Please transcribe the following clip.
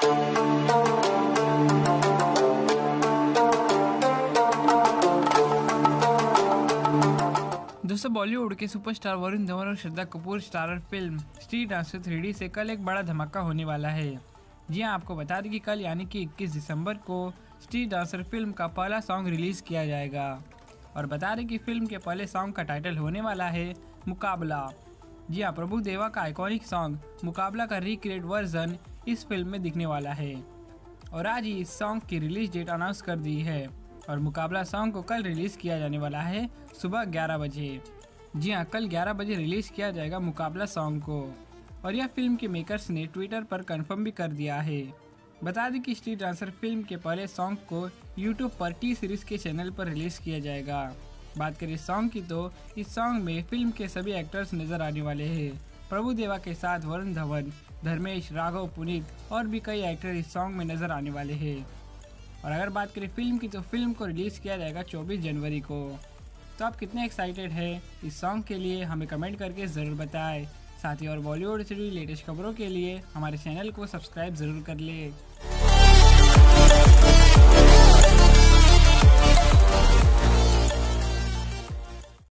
दोस्तों, बॉलीवुड के सुपरस्टार वरुण धवन और Shraddha Kapoor starrer film street dancer 3D से कल एक बड़ा धमाका होने वाला है। जी हां, आपको बता दें कि कल यानी कि 21 दिसंबर को स्ट्रीट डांसर फिल्म का पहला सॉन्ग रिलीज किया जाएगा। और बता दें कि फिल्म के पहले सॉन्ग का टाइटल होने वाला है मुकाबला। जी हां, प्रभु देवा का आइकॉनिक सॉन्ग मुकाबला का रिक्रिएट वर्जन इस फिल्म में दिखने वाला है। और आज ही इस सॉन्ग की रिलीज डेट अनाउंस कर दी है और मुकाबला सॉन्ग को कल रिलीज किया जाने वाला है सुबह 11 बजे। जी हाँ, कल 11 बजे रिलीज किया जाएगा मुकाबला सॉन्ग को। और यह फिल्म के मेकर्स ने ट्विटर पर कंफर्म भी कर दिया है। बता दें कि स्ट्रीट डांसर फिल्म के पहले सॉन्ग को यूट्यूब पर टी सीरीज के चैनल पर रिलीज किया जाएगा। बात करें सॉन्ग की तो इस सॉन्ग में फिल्म के सभी एक्टर्स नजर आने वाले हैं। प्रभु देवा के साथ वरुण धवन, धर्मेश, राघव, पुनीत और भी कई एक्टर इस सॉन्ग में नजर आने वाले हैं। और अगर बात करें फिल्म की तो फिल्म को रिलीज़ किया जाएगा 24 जनवरी को। तो आप कितने एक्साइटेड हैं इस सॉन्ग के लिए हमें कमेंट करके ज़रूर बताएं। साथ ही और बॉलीवुड से जुड़ी लेटेस्ट खबरों के लिए हमारे चैनल को सब्सक्राइब ज़रूर कर ले।